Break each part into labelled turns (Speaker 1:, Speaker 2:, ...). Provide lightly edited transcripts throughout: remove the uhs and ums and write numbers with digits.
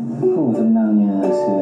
Speaker 1: Tenangnya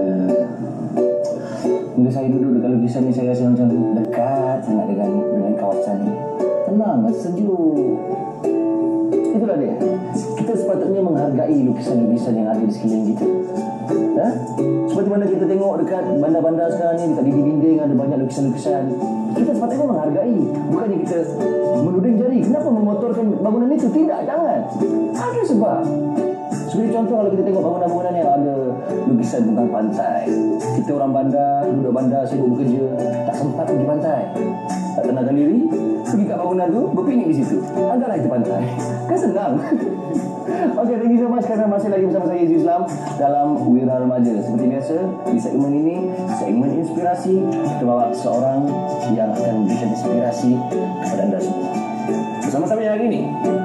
Speaker 1: bila saya duduk dekat lukisan ni, saya rasa macam dekat sangat dengan kawasan ni. Tenang, sejuk. Itulah dia. Kita sepatutnya menghargai lukisan-lukisan yang ada di sekeliling kita. Seperti mana kita tengok dekat bandar-bandar sekarang ni, dekat dinding-dinding ada banyak lukisan-lukisan. Kita sepatutnya menghargai, bukannya kita menuding jari. Kenapa memotorkan bangunan itu? Tidak, jangan. Ada sebab. Seperti contoh, kalau kita tengok bangunan-bangunan yang ada lukisan tentang pantai, kita orang bandar, duduk bandar, sibuk bekerja, tak sempat pergi pantai, tak tenangkan diri, pergi kat bangunan tu, berpiknik di situ. Anggaplah itu pantai. Kan senang. Okay, thank you so much kerana masih lagi bersama saya, Izzy Islam, dalam Wira Remaja. Seperti biasa, di segmen ini, segmen inspirasi, kita bawa seorang yang akan memberikan inspirasi kepada anda semua. Bersama-sama yang hari ini,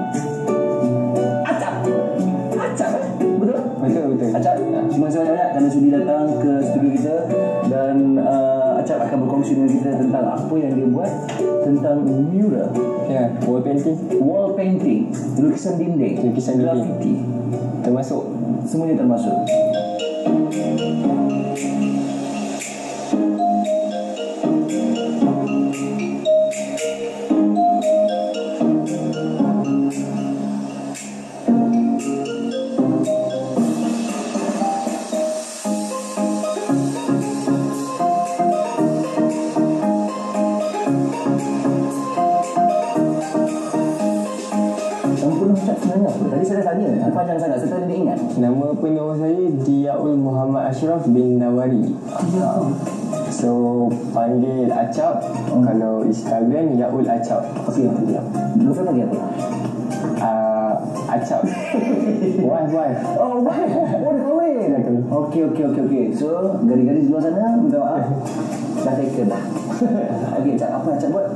Speaker 1: Betul. Acap, terima kasih banyak-banyak kerana sudi datang ke studio kita. Dan Acap akan berkongsi dengan kita tentang apa yang dia buat, tentang mural.
Speaker 2: Ya, wall painting,
Speaker 1: lukisan dinding, graffiti,
Speaker 2: termasuk.
Speaker 1: Semuanya termasuk. Tadi saya dah tanya, panjang sangat, saya tak ingat.
Speaker 2: Nama penuh saya Diaul Muhammad Ashraf bin Nawari. So panggil Acap. Kalau Instagram Yaul Acap.
Speaker 1: Okey, dulu saya panggil apa?
Speaker 2: Acap. Wife.
Speaker 1: Oh, wife. Oh, dia kahwin. Okey. So, gadis-gadis luar sana, minta maaf. Dah taken lah. Okey, Acap, apa Acap buat?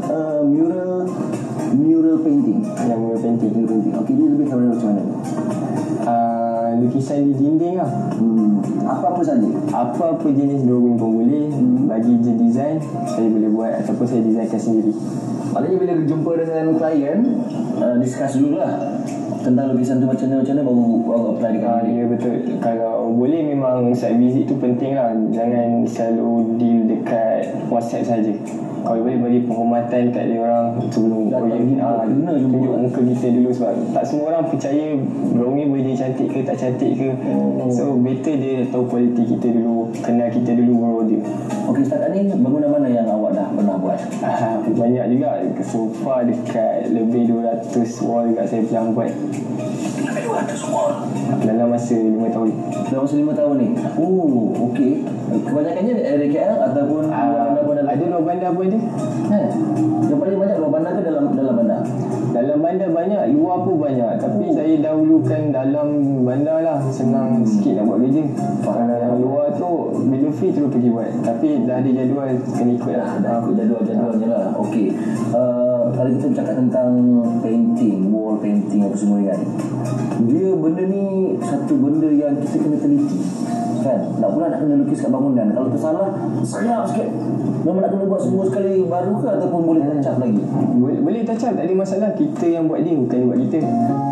Speaker 1: Mural painting.
Speaker 2: Yang mural painting.
Speaker 1: Okey, dia lebih kepada macam mana?
Speaker 2: Lukisan di dinding lah.
Speaker 1: Apa-apa saja?
Speaker 2: Apa-apa jenis drawing pun boleh. Bagi je design, saya boleh buat ataupun saya desainkan sendiri.
Speaker 1: Maknanya bila jumpa dengan klien, discuss dulu lah tentang lukisan tu macam mana baru apply dekat
Speaker 2: ya betul. Kalau boleh memang site visit tu penting lah. Jangan selalu deal dekat WhatsApp saja. Kalau boleh bagi penghormatan kat dia orang sebelum tunjuk muka kita dulu, sebab tak semua orang percaya drawing boleh jadi cantik ke tak cantik ke. So better dia tahu kualiti kita dulu, kenal kita dulu baru dia.
Speaker 1: Okey, setakat ni bangunan mana yang awak dah pernah buat?
Speaker 2: Banyak juga. Sofa dekat lebih 200 wall juga saya pernah buat.
Speaker 1: Lebih 200 wall?
Speaker 2: Dalam masa 5 tahun.
Speaker 1: Dalam masa 5 tahun ni? Oh, okey. Kebanyakannya dari KL ataupun
Speaker 2: ada luar bandar pun ada.
Speaker 1: Yang paling banyak luar bandar ke dalam bandar?
Speaker 2: Dalam bandar banyak, luar pun banyak. Tapi saya dahulukan dalam bandar lah. Senang sikit nak buat kerja. Kalau yang luar tu bila free terus pergi buat. Tapi dah ada jadual, kena ikut lah.
Speaker 1: Dah ikut jadual-jadualnya lah. Okey. Kalau kita bercakap tentang painting, wall painting apa semua ni kan, dia benda ni satu benda yang kita kena teliti kan. Tak pula nak kena lukis kat bangunan. Kalau tersalah, sayang sikit. Memang nak kena buat semua sekali baru ke ataupun boleh touch up lagi?
Speaker 2: Boleh touch up, tak ada masalah. Kita yang buat dia, bukan dia buat kita.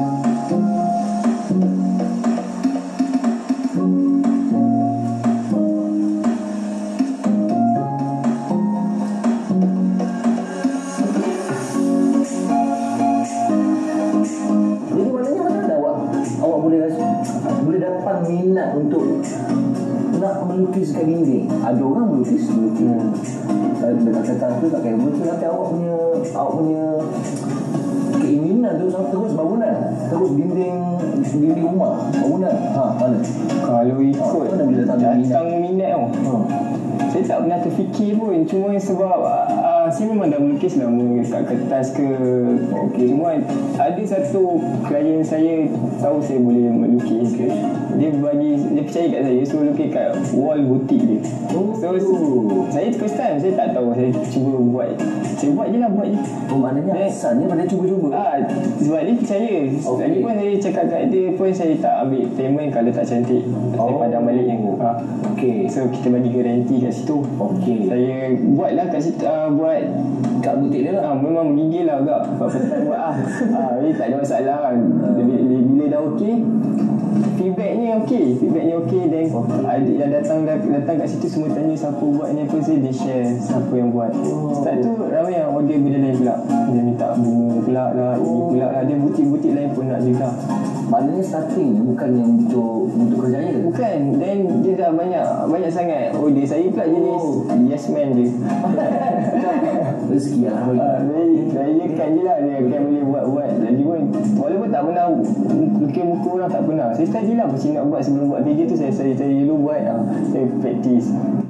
Speaker 1: Jadi maknanya macam mana awak boleh dapat minat untuk nak melukis kat dinding? Ada orang melukis dekat kertas tu tak kaya betul, tapi awak punya keinginan tu terus bangunan, terus dinding rumah, bangunan. Mana?
Speaker 2: Kalau ikut datang minat tau. Saya tak pernah terfikir pun. Cuma sebab saya memang dah melukis lama kat kertas ke. Cuma ada satu klien saya tahu saya boleh melukis. Dia percaya kat saya, suruh lukis kat wall butik dia. So saya first time, saya tak tahu. Saya cuba buat. Saya buat je lah.
Speaker 1: Maknanya asalnya pada cuba-cuba.
Speaker 2: Sebab dia percaya. Lagi pun saya cakap kat dia pun, saya tak ambil payment kalau tak cantik. Saya padam balik. So kita bagi garanti kat situ. Saya buat lah kat situ, buat
Speaker 1: kat butik dia lah.
Speaker 2: Memang menggigil lah agak. Apa tak buat jadi tak ada masalah. Bila dah okey, feedbacknya okey dan adik yang datang kat situ semua tanya siapa buat ni apa, dia share siapa yang buat. Start tu ramai yang order benda lain pula, dia minta bunga pula lah, ini pula lah, dia butik-butik lain pun nak juga.
Speaker 1: Maknanya starting ni bukannya untuk kerjaya?
Speaker 2: Bukan, dan dia dah banyak sangat order. Saya pula jenis yes man je.
Speaker 1: Rezeki lah.
Speaker 2: Saya kan je lah, dia akan boleh buat lagi pun. Walaupun tak pernah lukis muka orang, tak pernah. Saya study lah macam nak buat. Sebelum buat video tu saya dulu buat, saya practice.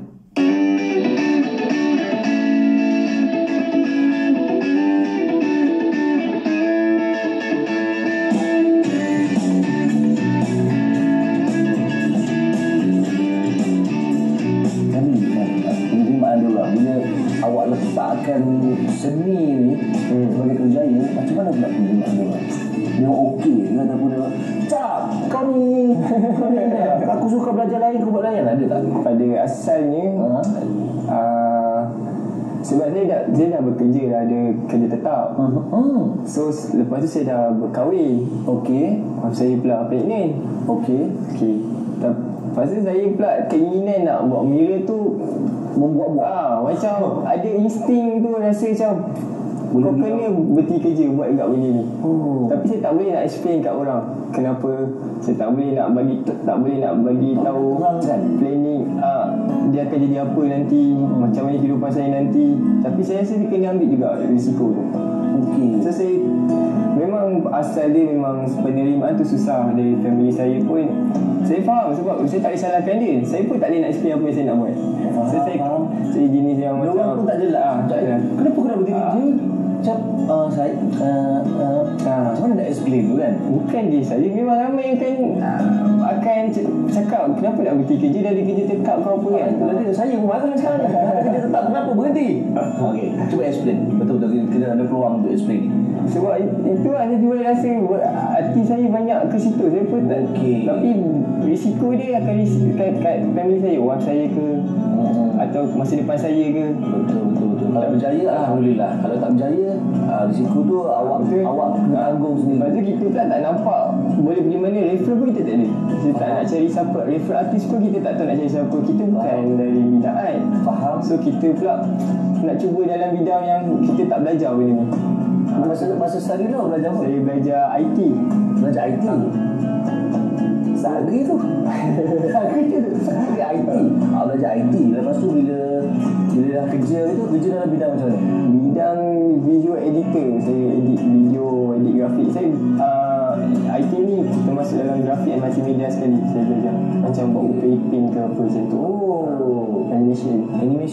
Speaker 1: Awak letakkan seni ni sebagai kerjaya, macam mana pula penerimaan dia? Dia okey ke ataupun dia Cap, kau ni aku suka belajar lain, kau buat lain, ada tak?
Speaker 2: Pada asalnya sebab saya dah bekerja, dah ada kerja tetap. So lepas tu saya dah berkahwin.
Speaker 1: Okey.
Speaker 2: Saya pula pregnant. Okey. Lepas tu saya pula keinginan nak buat mira tu, membuat-buat. Macam ada insting tu, rasa macam kau kena berhenti kerja buat juga benda ni. Tapi saya tak boleh nak explain kat orang kenapa. Saya tak boleh nak bagi tahu planning dia akan jadi apa nanti, macam mana kehidupan saya nanti. Tapi saya rasa dia kena ambil juga risiko tu. So saya memang asal dia memang penerimaan tu susah dari family saya pun. Saya faham sebab saya tak boleh salahkan dia. Saya pun tak boleh nak explain apa yang saya nak buat. Saya jenis yang macam
Speaker 1: pun tak jelas. Kenapa kena berhenti kerja? Macam macam mana nak explain tu kan?
Speaker 2: Bukan je saya, memang ramai yang akan cakap kenapa nak berhenti kerja dari kerja tetap kau apa kan.
Speaker 1: Saya pun marah sekarang. Kerja tetap kenapa berhenti? Okey, cuba explain. Betul-betul kita ada peluang untuk explain ni.
Speaker 2: Sebab itu lah saya boleh rasa hati saya banyak ke situ. Saya pun tak, tapi risiko dia akan kat family saya, orang saya ke atau masa depan saya ke.
Speaker 1: Betul. Kalau berjaya alhamdulillah. Kalau tak berjaya risiko tu awak tanggung sendiri.
Speaker 2: Lepas tu kita pula tak nampak boleh pergi mana. Refer pun kita tak ada. Kita tak nak cari siapa. Refer artis pun kita tak tahu nak cari siapa. Kita bukan dari bidang art.
Speaker 1: Faham.
Speaker 2: So kita pula nak cuba dalam bidang yang kita tak belajar benda ni.
Speaker 1: Masa study tu belajar apa?
Speaker 2: Saya belajar IT.
Speaker 1: Belajar IT? Sehari tu Sehari IT. Belajar IT. Lepas tu bila dah kerja dalam bidang macam mana?
Speaker 2: Bidang video editor. Saya edit video, edit grafik. Saya IT ni kita masuk dalam grafik and multimedia sekali. Saya belajar macam buat uping ke apa macam tu. Animation.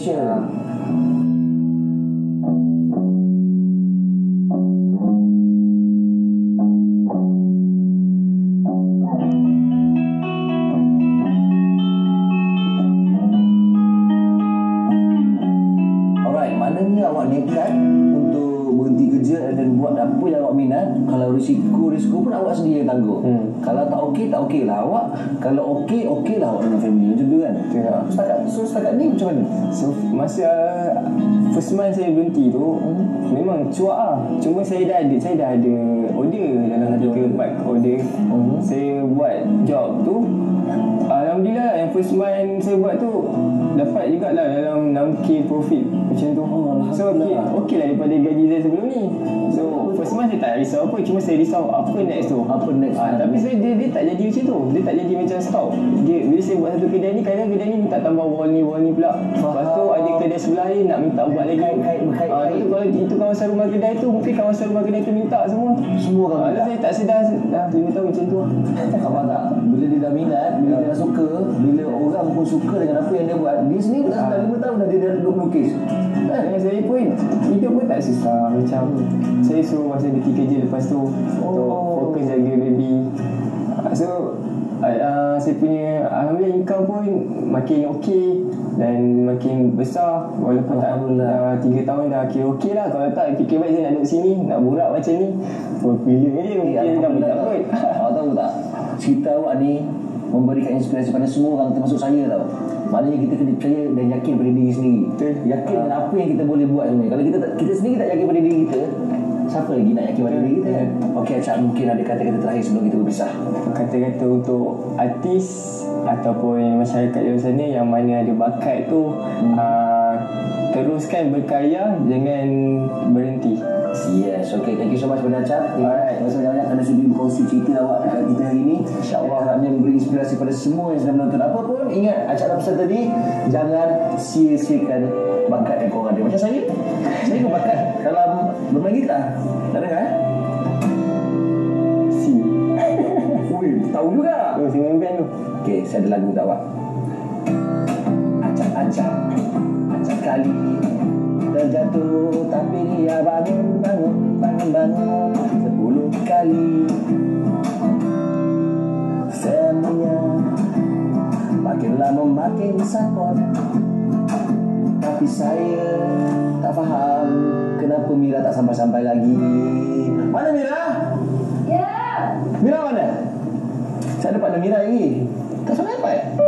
Speaker 1: Awak nekat untuk berhenti kerja dan buat apa yang awak minat. Kalau risiko pun awak sendiri yang tanggung. Kalau tak okey lah awak. Kalau okey lah awak dengan family macam tu kan. Setakat ni macam mana?
Speaker 2: So masa first month saya berhenti tu memang cuak lah. Cuma saya dah ada order dalam 3-4 order. Saya buat job tu, alhamdulillah yang first month saya buat tu dapat jugalah dalam 6k profit macam tu. So okey lah daripada gaji saya sebelum ni. So first month saya tak risau apa, cuma saya risau apa next tu. Tapi dia tak jadi macam tu. Dia tak jadi macam stop. Bila saya buat satu kedai ni, kadang kedai ni minta tambah wall ni pula. Lepas tu ada kedai sebelah ni nak minta buat lagi. Kalau itu kawasan rumah kedai tu, mungkin kawasan rumah kedai tu minta semua
Speaker 1: kan.
Speaker 2: Saya tak sedar dah 5 tahun macam tu.
Speaker 1: Apa tak? Bila dia dah minat, bila dia dah suka, bila orang pun suka dengan apa yang dia buat, dia sendiri dah 5 tahun dah dia dah duduk melukis.
Speaker 2: Saya pun hidup pun tak susah. Macam saya suruh masa berhenti kerja, lepas tu untuk fokus jaga baby. So saya punya alhamdulillah income pun makin okey dan makin besar. Walaupun tak 3 tahun dah kira okey lah. Kalau tak fikir baik saya nak duduk sini, nak borak macam ni bila je mungkin dah tak kot.
Speaker 1: Awak tahu tak, cerita awak ni memberikan inspirasi pada semua orang, termasuk saya tau. Maknanya kita kena percaya dan yakin pada diri sendiri. Yakin dengan apa yang kita boleh buat sebenarnya. Kalau kita sendiri tak yakin pada diri kita, Siapa lagi nak yakin pada diri kita kan? Okey Acak, mungkin ada kata-kata terakhir sebelum kita berpisah.
Speaker 2: Kata-kata untuk artis ataupun masyarakat di luar sana yang mana ada bakat tu, teruskan berkarya, jangan berhenti.
Speaker 1: Yes, okay. Thank you so much kepada Acap. Terima kasih banyak-banyak kerana sudi berkongsi cerita awak dekat kita hari ini. InsyaAllah harapnya memberi inspirasi pada semua yang sedang menonton. Apa pun, ingat Acap dah pesan tadi, jangan sia-siakan bakat yang korang ada. Macam saya berbakat dalam bermain gitar. Tak dengar
Speaker 2: Si
Speaker 1: Ui, tahu juga.
Speaker 2: single band tu.
Speaker 1: Okay, saya ada lagu untuk awak. Acap kali terjatuh, tapi dia bangun 10 kali. Semuanya makin lama makin sakit, tapi saya tak faham kenapa Mira tak sampai-sampai lagi. Mana Mira?
Speaker 3: Ya.
Speaker 1: Mira mana? Saya dapat ada Mira lagi. Tak sampai-sampai.